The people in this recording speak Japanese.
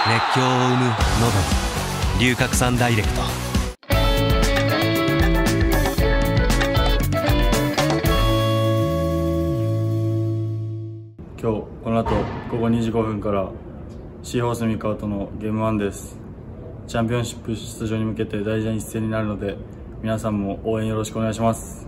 熱狂を生む喉龍角散ダイレクト。 今日この後午後2時5分からシーホース三河とのゲーム1です。チャンピオンシップ出場に向けて大事な一戦になるので、皆さんも応援よろしくお願いします。